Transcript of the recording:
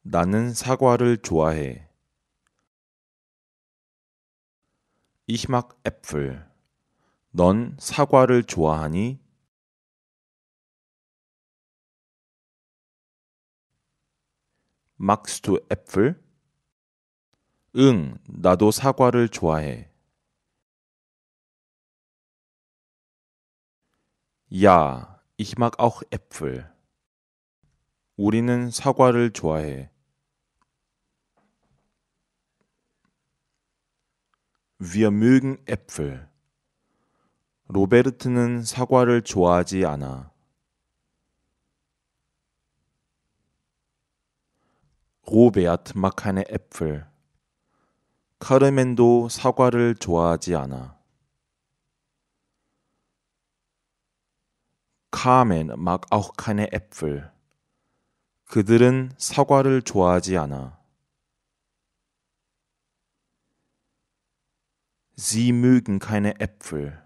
나는 사과를 좋아해. Ich mag Äpfel. 넌 사과를 좋아하니? Magst du Äpfel? 응, 나도 사과를 좋아해. Ja, ich mag auch Äpfel. 우리는 사과를 좋아해. Wir mögen Äpfel. 로베르트는 사과를 좋아하지 않아. Robert mag keine Äpfel. 카르멘도 사과를 좋아하지 않아. Carmen mag auch keine Äpfel. 그들은 사과를 좋아하지 않아. Sie mögen keine Äpfel.